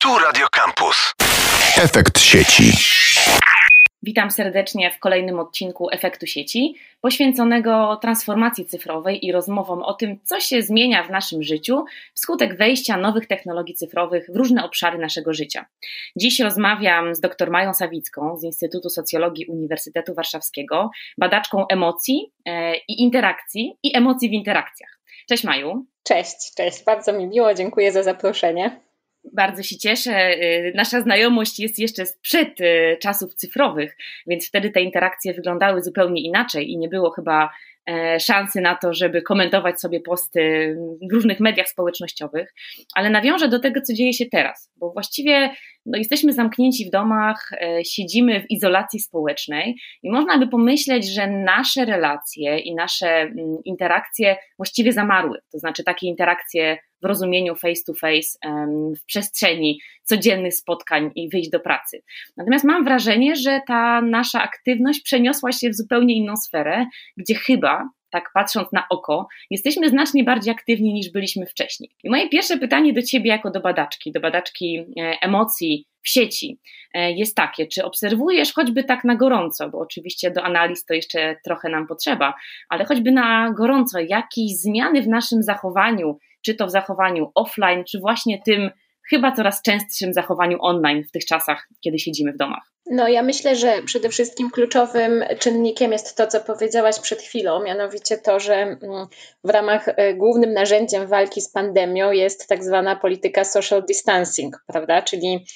Tu Radio Campus. Efekt sieci. Witam serdecznie w kolejnym odcinku Efektu Sieci, poświęconego transformacji cyfrowej i rozmowom o tym, co się zmienia w naszym życiu wskutek wejścia nowych technologii cyfrowych w różne obszary naszego życia. Dziś rozmawiam z dr Mają Sawicką z Instytutu Socjologii Uniwersytetu Warszawskiego, badaczką emocji i interakcji i emocji w interakcjach. Cześć Maju. Cześć, bardzo mi miło, dziękuję za zaproszenie. Bardzo się cieszę. Nasza znajomość jest jeszcze sprzed czasów cyfrowych, więc wtedy te interakcje wyglądały zupełnie inaczej i nie było chyba szansy na to, żeby komentować sobie posty w różnych mediach społecznościowych, ale nawiążę do tego, co dzieje się teraz, bo właściwie jesteśmy zamknięci w domach, siedzimy w izolacji społecznej i można by pomyśleć, że nasze relacje i nasze interakcje właściwie zamarły, to znaczy takie interakcje w rozumieniu face to face, w przestrzeni codziennych spotkań i wyjść do pracy. Natomiast mam wrażenie, że ta nasza aktywność przeniosła się w zupełnie inną sferę, gdzie chyba, tak patrząc na oko, jesteśmy znacznie bardziej aktywni niż byliśmy wcześniej. I moje pierwsze pytanie do Ciebie jako do badaczki emocji w sieci jest takie, czy obserwujesz choćby tak na gorąco, bo oczywiście do analiz to jeszcze trochę nam potrzeba, ale choćby na gorąco jakieś zmiany w naszym zachowaniu, czy to w zachowaniu offline, czy właśnie tym chyba coraz częstszym zachowaniu online w tych czasach, kiedy siedzimy w domach? Ja myślę, że przede wszystkim kluczowym czynnikiem jest to, co powiedziałaś przed chwilą, mianowicie to, że w ramach głównym narzędziem walki z pandemią jest tak zwana polityka social distancing, prawda? Czyli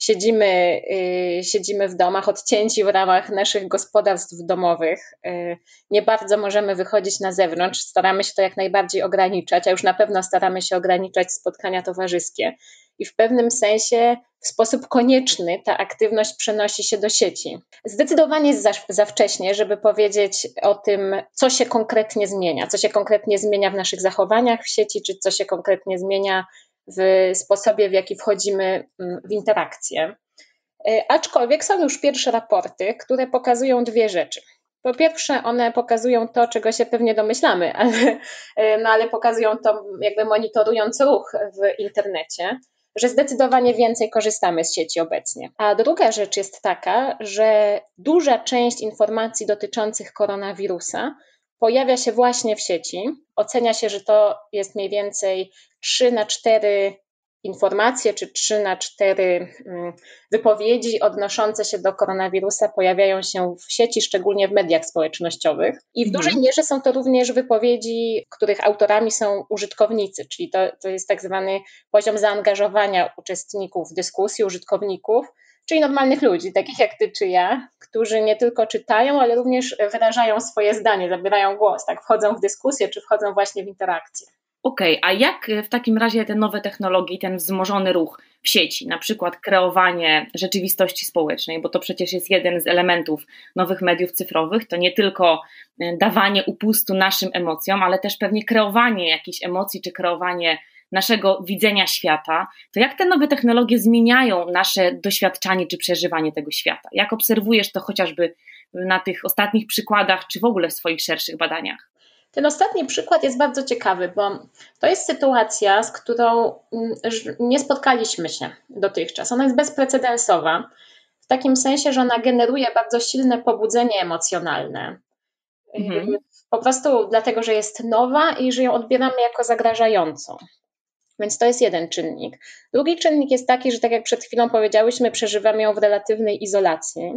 siedzimy w domach, odcięci w ramach naszych gospodarstw domowych. Nie bardzo możemy wychodzić na zewnątrz, staramy się to jak najbardziej ograniczać, a już na pewno staramy się ograniczać spotkania towarzyskie. I w pewnym sensie w sposób konieczny ta aktywność przenosi się do sieci. Zdecydowanie jest za wcześnie, żeby powiedzieć o tym, co się konkretnie zmienia w naszych zachowaniach w sieci, czy co się konkretnie zmienia w sposobie, w jaki wchodzimy w interakcje. Aczkolwiek są już pierwsze raporty, które pokazują dwie rzeczy. Po pierwsze, one pokazują to, czego się pewnie domyślamy, ale pokazują to, jakby monitorując ruch w internecie, że zdecydowanie więcej korzystamy z sieci obecnie. A druga rzecz jest taka, że duża część informacji dotyczących koronawirusa pojawia się właśnie w sieci. Ocenia się, że to jest mniej więcej 3/4 informacje, czy 3/4 wypowiedzi odnoszące się do koronawirusa pojawiają się w sieci, szczególnie w mediach społecznościowych. I w dużej mierze są to również wypowiedzi, których autorami są użytkownicy, czyli to jest tak zwany poziom zaangażowania uczestników dyskusji, użytkowników, czyli normalnych ludzi, takich jak ty czy ja, którzy nie tylko czytają, ale również wyrażają swoje zdanie, zabierają głos, tak, wchodzą w dyskusję, czy wchodzą właśnie w interakcję. Okej, a jak w takim razie te nowe technologie, ten wzmożony ruch w sieci, na przykład kreowanie rzeczywistości społecznej, bo to przecież jest jeden z elementów nowych mediów cyfrowych, to nie tylko dawanie upustu naszym emocjom, ale też pewnie kreowanie jakichś emocji, czy kreowanie naszego widzenia świata, to jak te nowe technologie zmieniają nasze doświadczanie, czy przeżywanie tego świata? Jak obserwujesz to chociażby na tych ostatnich przykładach, czy w ogóle w swoich szerszych badaniach? Ten ostatni przykład jest bardzo ciekawy, bo to jest sytuacja, z którą nie spotkaliśmy się dotychczas. Ona jest bezprecedensowa, w takim sensie, że ona generuje bardzo silne pobudzenie emocjonalne. Po prostu dlatego, że jest nowa i że ją odbieramy jako zagrażającą. Więc to jest jeden czynnik. Drugi czynnik jest taki, że tak jak przed chwilą powiedziałyśmy, przeżywamy ją w relatywnej izolacji.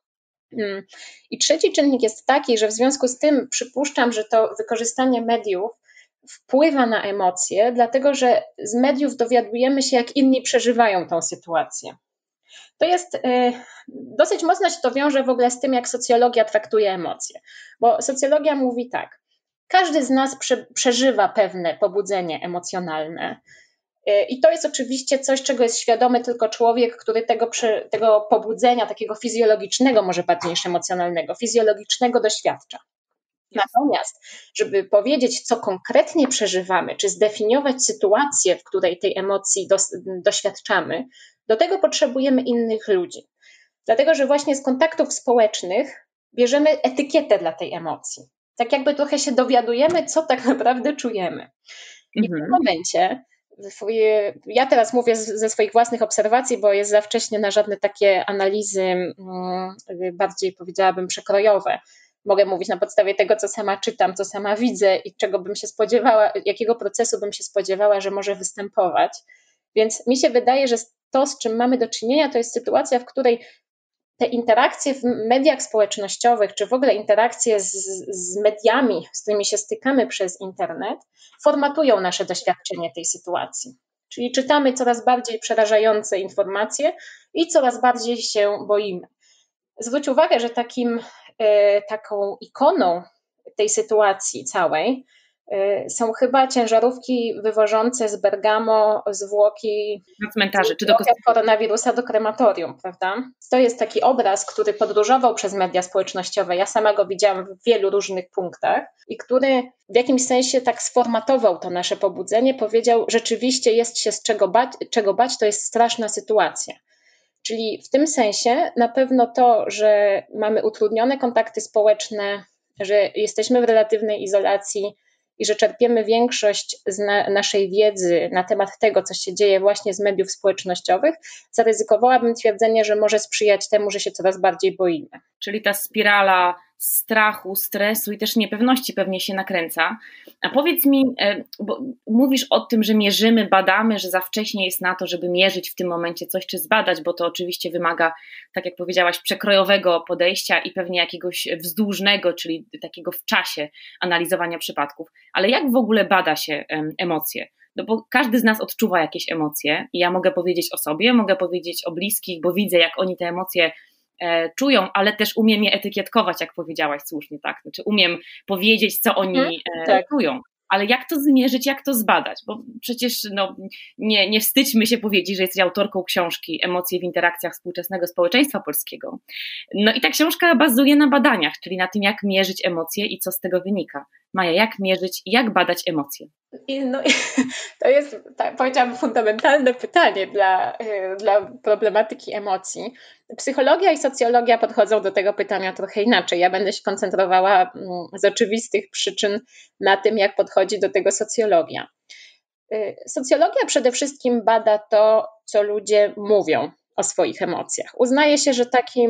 I trzeci czynnik jest taki, że w związku z tym przypuszczam, że to wykorzystanie mediów wpływa na emocje, dlatego że z mediów dowiadujemy się, jak inni przeżywają tą sytuację. To jest dosyć mocno się to wiąże w ogóle z tym, jak socjologia traktuje emocje, bo socjologia mówi tak, każdy z nas przeżywa pewne pobudzenie emocjonalne. I to jest oczywiście coś, czego jest świadomy tylko człowiek, który tego pobudzenia, takiego fizjologicznego, może bardziej niż emocjonalnego, fizjologicznego doświadcza. Natomiast, żeby powiedzieć, co konkretnie przeżywamy, czy zdefiniować sytuację, w której tej emocji doświadczamy, do tego potrzebujemy innych ludzi. Dlatego, że właśnie z kontaktów społecznych bierzemy etykietę dla tej emocji. Tak jakby trochę się dowiadujemy, co tak naprawdę czujemy. I w tym momencie Ja teraz mówię ze swoich własnych obserwacji, bo jest za wcześnie na żadne takie analizy bardziej, powiedziałabym, przekrojowe. Mogę mówić na podstawie tego, co sama czytam, co sama widzę i czego bym się spodziewała, jakiego procesu bym się spodziewała, że może występować. Więc mi się wydaje, że to, z czym mamy do czynienia, to jest sytuacja, w której te interakcje w mediach społecznościowych, czy w ogóle interakcje z mediami, z którymi się stykamy przez internet, formatują nasze doświadczenie tej sytuacji. Czyli czytamy coraz bardziej przerażające informacje i coraz bardziej się boimy. Zwróć uwagę, że taką ikoną tej sytuacji całej są chyba ciężarówki wywożące z Bergamo zwłoki na cmentarzy, czy do koronawirusa do krematorium, prawda? To jest taki obraz, który podróżował przez media społecznościowe. Ja sama go widziałam w wielu różnych punktach i który w jakimś sensie tak sformatował to nasze pobudzenie, powiedział, rzeczywiście jest się z czego bać, to jest straszna sytuacja. Czyli w tym sensie na pewno to, że mamy utrudnione kontakty społeczne, że jesteśmy w relatywnej izolacji i że czerpiemy większość z naszej wiedzy na temat tego, co się dzieje właśnie z mediów społecznościowych, zaryzykowałabym twierdzenie, że może sprzyjać temu, że się coraz bardziej boimy. Czyli ta spirala strachu, stresu i też niepewności pewnie się nakręca. A powiedz mi, bo mówisz o tym, że mierzymy, badamy, że za wcześnie jest na to, żeby mierzyć w tym momencie coś czy zbadać, bo to oczywiście wymaga, tak jak powiedziałaś, przekrojowego podejścia i pewnie jakiegoś wzdłużnego, czyli takiego w czasie analizowania przypadków. Ale jak w ogóle bada się emocje? No bo każdy z nas odczuwa jakieś emocje i ja mogę powiedzieć o sobie, mogę powiedzieć o bliskich, bo widzę, jak oni te emocje czują, ale też umiem je etykietkować, jak powiedziałaś słusznie, tak? Znaczy umiem powiedzieć, co oni czują. Ale jak to zmierzyć, jak to zbadać? Bo przecież nie wstydźmy się powiedzieć, że jesteś autorką książki Emocje w interakcjach współczesnego społeczeństwa polskiego. No i ta książka bazuje na badaniach, czyli na tym, jak mierzyć emocje i co z tego wynika. Maja, jak mierzyć i jak badać emocje? To jest, powiedziałabym, fundamentalne pytanie dla problematyki emocji. Psychologia i socjologia podchodzą do tego pytania trochę inaczej. Ja będę się koncentrowała z oczywistych przyczyn na tym, jak podchodzi do tego socjologia. Socjologia przede wszystkim bada to, co ludzie mówią o swoich emocjach. Uznaje się, że takim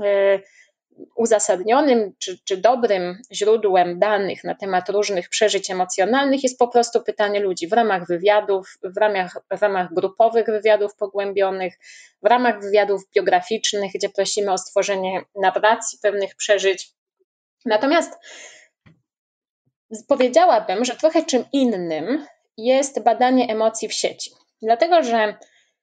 uzasadnionym czy dobrym źródłem danych na temat różnych przeżyć emocjonalnych jest po prostu pytanie ludzi w ramach wywiadów, w ramach grupowych wywiadów pogłębionych, w ramach wywiadów biograficznych, gdzie prosimy o stworzenie narracji pewnych przeżyć. Natomiast powiedziałabym, że trochę czym innym jest badanie emocji w sieci. Dlatego, że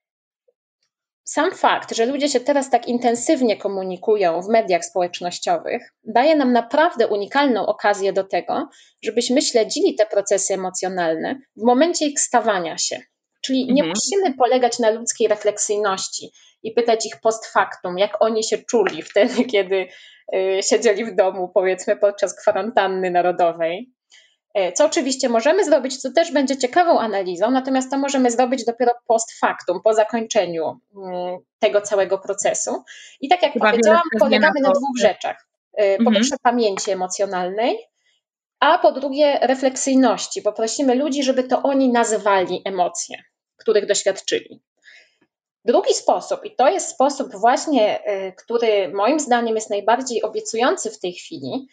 sam fakt, że ludzie się teraz tak intensywnie komunikują w mediach społecznościowych, daje nam naprawdę unikalną okazję do tego, żebyśmy śledzili te procesy emocjonalne w momencie ich stawania się. Czyli nie musimy polegać na ludzkiej refleksyjności i pytać ich post factum, jak oni się czuli wtedy, kiedy siedzieli w domu, powiedzmy, podczas kwarantanny narodowej. Co oczywiście możemy zrobić, co też będzie ciekawą analizą, natomiast to możemy zrobić dopiero post factum, po zakończeniu tego całego procesu. I tak jak powiedziałam, polegamy na dwóch rzeczach. Po pierwsze pamięci emocjonalnej, a po drugie refleksyjności. Poprosimy ludzi, żeby to oni nazywali emocje, których doświadczyli. Drugi sposób, i to jest sposób właśnie, który moim zdaniem jest najbardziej obiecujący w tej chwili,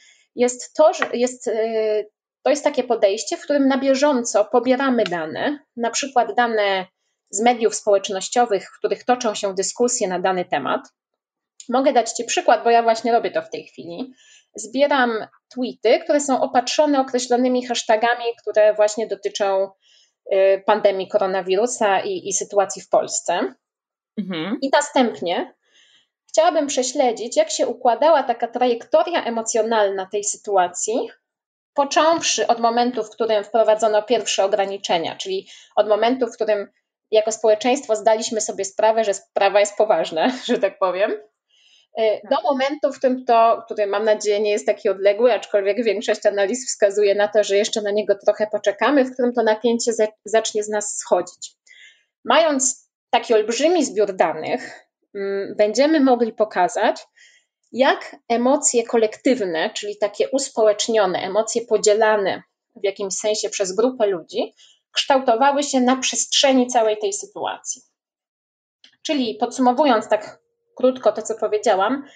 to jest takie podejście, w którym na bieżąco pobieramy dane, na przykład dane z mediów społecznościowych, w których toczą się dyskusje na dany temat. Mogę dać Ci przykład, bo ja właśnie robię to w tej chwili. Zbieram tweety, które są opatrzone określonymi hashtagami, które właśnie dotyczą pandemii koronawirusa i sytuacji w Polsce. I następnie chciałabym prześledzić, jak się układała taka trajektoria emocjonalna tej sytuacji, począwszy od momentu, w którym wprowadzono pierwsze ograniczenia, czyli od momentu, w którym jako społeczeństwo zdaliśmy sobie sprawę, że sprawa jest poważna, że tak powiem, do momentu, który mam nadzieję nie jest taki odległy, aczkolwiek większość analiz wskazuje na to, że jeszcze na niego trochę poczekamy, w którym to napięcie zacznie z nas schodzić. Mając taki olbrzymi zbiór danych, będziemy mogli pokazać, jak emocje kolektywne, czyli takie uspołecznione, emocje podzielane w jakimś sensie przez grupę ludzi, kształtowały się na przestrzeni całej tej sytuacji. Czyli podsumowując tak krótko to, co powiedziałam,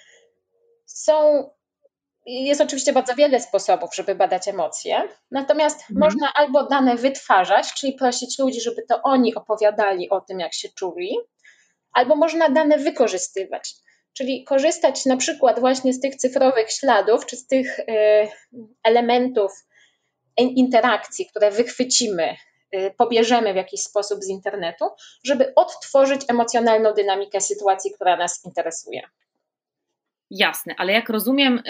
jest oczywiście bardzo wiele sposobów, żeby badać emocje, natomiast można albo dane wytwarzać, czyli prosić ludzi, żeby to oni opowiadali o tym, jak się czuli, albo można dane wykorzystywać, czyli korzystać na przykład właśnie z tych cyfrowych śladów, czy z tych elementów interakcji, które wychwycimy, pobierzemy w jakiś sposób z internetu, żeby odtworzyć emocjonalną dynamikę sytuacji, która nas interesuje. Jasne, ale jak rozumiem,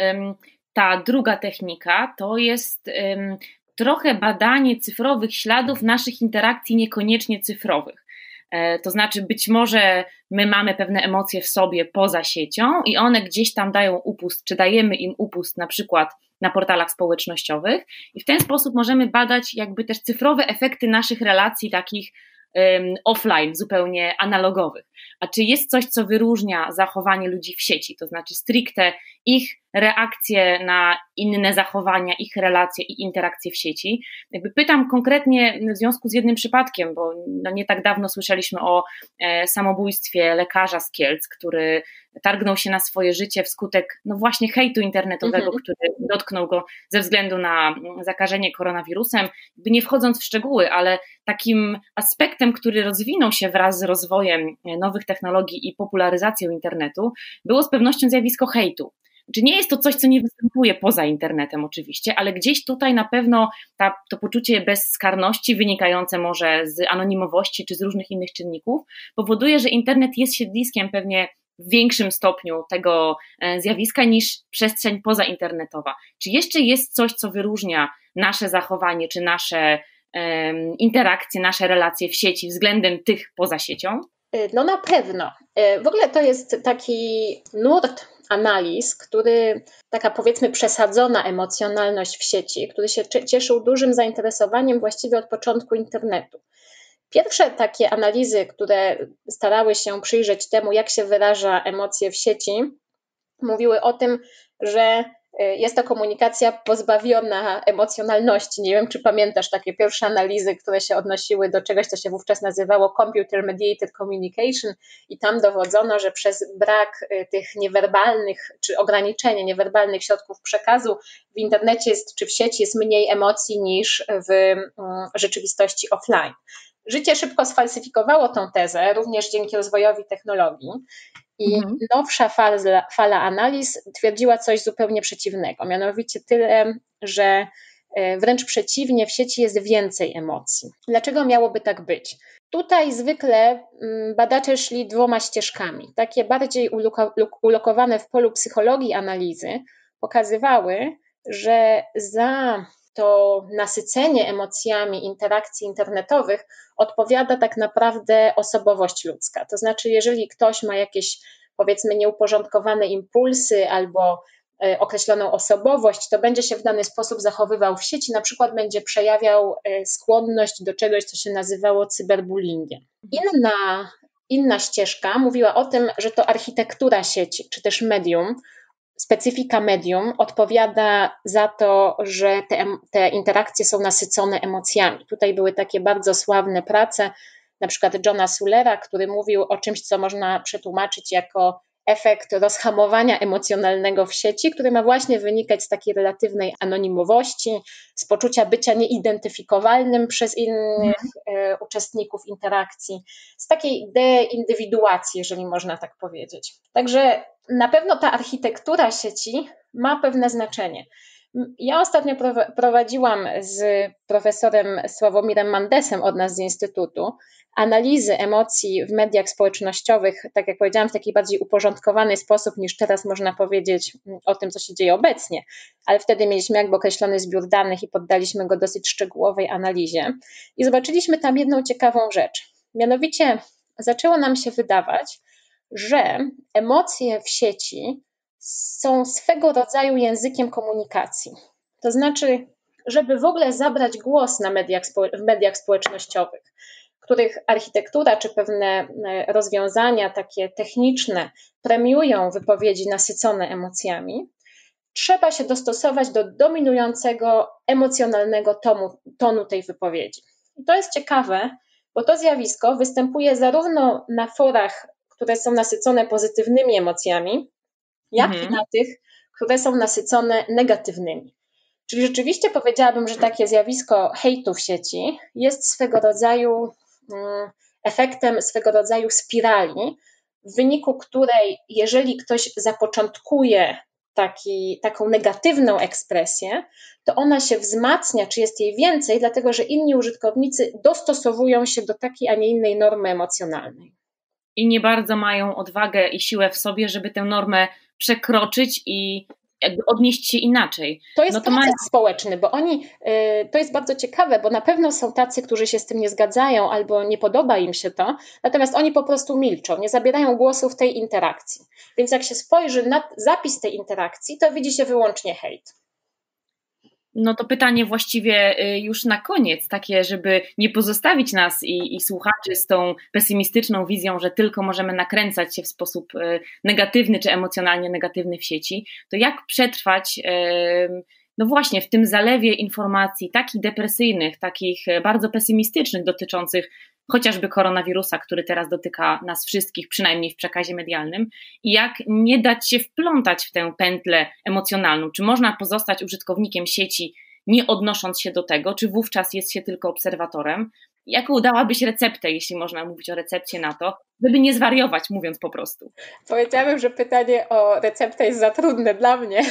ta druga technika to jest trochę badanie cyfrowych śladów naszych interakcji niekoniecznie cyfrowych. To znaczy być może my mamy pewne emocje w sobie poza siecią i one gdzieś tam dają upust, czy dajemy im upust na przykład na portalach społecznościowych i w ten sposób możemy badać jakby też cyfrowe efekty naszych relacji takich offline, zupełnie analogowych. A czy jest coś, co wyróżnia zachowanie ludzi w sieci, to znaczy stricte ich reakcje na inne zachowania, ich relacje i interakcje w sieci? Jakby pytam konkretnie w związku z jednym przypadkiem, bo nie tak dawno słyszeliśmy o samobójstwie lekarza z Kielc, który targnął się na swoje życie wskutek właśnie hejtu internetowego, który dotknął go ze względu na zakażenie koronawirusem. Nie wchodząc w szczegóły, ale takim aspektem, który rozwinął się wraz z rozwojem nowych technologii i popularyzacją internetu, było z pewnością zjawisko hejtu. Czy nie jest to coś, co nie występuje poza internetem oczywiście, ale gdzieś tutaj na pewno to poczucie bezkarności wynikające może z anonimowości czy z różnych innych czynników powoduje, że internet jest siedliskiem pewnie w większym stopniu tego zjawiska niż przestrzeń pozainternetowa. Czy jeszcze jest coś, co wyróżnia nasze zachowanie czy nasze interakcje, nasze relacje w sieci względem tych poza siecią? No na pewno. W ogóle to jest taki nurt analiz, taka powiedzmy przesadzona emocjonalność w sieci, który się cieszył dużym zainteresowaniem właściwie od początku internetu. Pierwsze takie analizy, które starały się przyjrzeć temu, jak się wyraża emocje w sieci, mówiły o tym, że jest to komunikacja pozbawiona emocjonalności. Nie wiem, czy pamiętasz takie pierwsze analizy, które się odnosiły do czegoś, co się wówczas nazywało Computer Mediated Communication i tam dowodzono, że przez brak tych niewerbalnych, czy ograniczenie niewerbalnych środków przekazu w internecie czy w sieci jest mniej emocji niż w rzeczywistości offline. Życie szybko sfalsyfikowało tą tezę, również dzięki rozwojowi technologii. I nowsza fala analiz twierdziła coś zupełnie przeciwnego, mianowicie tyle, że wręcz przeciwnie, w sieci jest więcej emocji. Dlaczego miałoby tak być? Tutaj zwykle badacze szli dwoma ścieżkami. Takie bardziej ulokowane w polu psychologii analizy pokazywały, że za to nasycenie emocjami interakcji internetowych odpowiada tak naprawdę osobowość ludzka. To znaczy, jeżeli ktoś ma jakieś, powiedzmy, nieuporządkowane impulsy albo określoną osobowość, to będzie się w dany sposób zachowywał w sieci, na przykład będzie przejawiał skłonność do czegoś, co się nazywało cyberbullyingiem. Inna ścieżka mówiła o tym, że to architektura sieci, czy też medium, specyfika medium odpowiada za to, że te interakcje są nasycone emocjami. Tutaj były takie bardzo sławne prace, na przykład Johna Sullera, który mówił o czymś, co można przetłumaczyć jako efekt rozhamowania emocjonalnego w sieci, który ma właśnie wynikać z takiej relatywnej anonimowości, z poczucia bycia nieidentyfikowalnym przez innych uczestników interakcji, z takiej deindywiduacji, jeżeli można tak powiedzieć. Także na pewno ta architektura sieci ma pewne znaczenie. Ja ostatnio prowadziłam z profesorem Sławomirem Mandesem od nas z Instytutu analizy emocji w mediach społecznościowych, tak jak powiedziałam, w taki bardziej uporządkowany sposób niż teraz można powiedzieć o tym, co się dzieje obecnie, ale wtedy mieliśmy jakby określony zbiór danych i poddaliśmy go dosyć szczegółowej analizie i zobaczyliśmy tam jedną ciekawą rzecz. Mianowicie zaczęło nam się wydawać, że emocje w sieci są swego rodzaju językiem komunikacji. To znaczy, żeby w ogóle zabrać głos w mediach społecznościowych, których architektura czy pewne rozwiązania takie techniczne premiują wypowiedzi nasycone emocjami, trzeba się dostosować do dominującego emocjonalnego tonu tej wypowiedzi. I to jest ciekawe, bo to zjawisko występuje zarówno na forach, które są nasycone pozytywnymi emocjami, jak i na tych, które są nasycone negatywnymi. Czyli rzeczywiście powiedziałabym, że takie zjawisko hejtu w sieci jest swego rodzaju efektem swego rodzaju spirali, w wyniku której jeżeli ktoś zapoczątkuje taką negatywną ekspresję, to ona się wzmacnia, czy jest jej więcej, dlatego że inni użytkownicy dostosowują się do takiej, a nie innej normy emocjonalnej. I nie bardzo mają odwagę i siłę w sobie, żeby tę normę przekroczyć i jakby odnieść się inaczej. To jest proces społeczny, bo to jest bardzo ciekawe, bo na pewno są tacy, którzy się z tym nie zgadzają albo nie podoba im się to, natomiast oni po prostu milczą, nie zabierają głosu w tej interakcji. Więc jak się spojrzy na zapis tej interakcji, to widzi się wyłącznie hejt. No to pytanie właściwie już na koniec, takie, żeby nie pozostawić nas i słuchaczy z tą pesymistyczną wizją, że tylko możemy nakręcać się w sposób negatywny czy emocjonalnie negatywny w sieci, to jak przetrwać no właśnie w tym zalewie informacji takich depresyjnych, takich bardzo pesymistycznych, dotyczących chociażby koronawirusa, który teraz dotyka nas wszystkich, przynajmniej w przekazie medialnym, i jak nie dać się wplątać w tę pętlę emocjonalną. Czy można pozostać użytkownikiem sieci, nie odnosząc się do tego, czy wówczas jest się tylko obserwatorem? Jaką dałabyś receptę, jeśli można mówić o recepcie na to, żeby nie zwariować, mówiąc po prostu? Powiedziałabym, że pytanie o receptę jest za trudne dla mnie,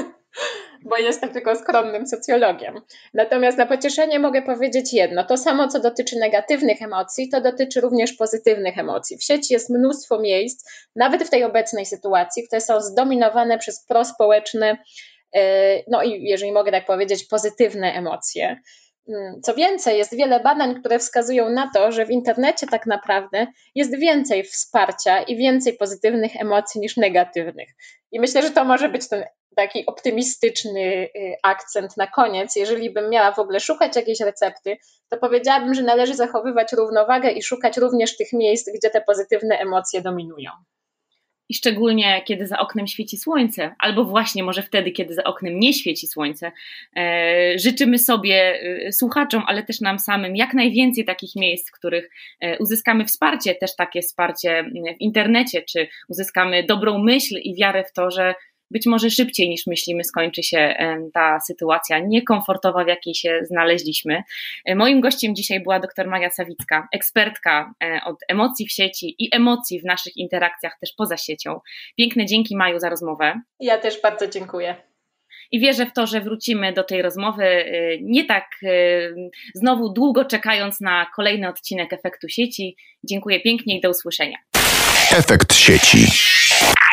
bo jestem tylko skromnym socjologiem. Natomiast na pocieszenie mogę powiedzieć jedno. To samo, co dotyczy negatywnych emocji, to dotyczy również pozytywnych emocji. W sieci jest mnóstwo miejsc, nawet w tej obecnej sytuacji, które są zdominowane przez prospołeczne, no i jeżeli mogę tak powiedzieć, pozytywne emocje. Co więcej, jest wiele badań, które wskazują na to, że w internecie tak naprawdę jest więcej wsparcia i więcej pozytywnych emocji niż negatywnych. I myślę, że to może być ten taki optymistyczny akcent na koniec. Jeżeli bym miała w ogóle szukać jakiejś recepty, to powiedziałabym, że należy zachowywać równowagę i szukać również tych miejsc, gdzie te pozytywne emocje dominują. I szczególnie kiedy za oknem świeci słońce, albo właśnie może wtedy, kiedy za oknem nie świeci słońce, życzymy sobie, słuchaczom, ale też nam samym jak najwięcej takich miejsc, w których uzyskamy wsparcie, też takie wsparcie w internecie, czy uzyskamy dobrą myśl i wiarę w to, że być może szybciej niż myślimy skończy się ta sytuacja niekomfortowa, w jakiej się znaleźliśmy. Moim gościem dzisiaj była dr Maja Sawicka, ekspertka od emocji w sieci i emocji w naszych interakcjach też poza siecią. Piękne dzięki, Maju, za rozmowę. Ja też bardzo dziękuję. I wierzę w to, że wrócimy do tej rozmowy nie tak znowu długo czekając na kolejny odcinek Efektu Sieci. Dziękuję pięknie i do usłyszenia. Efekt sieci.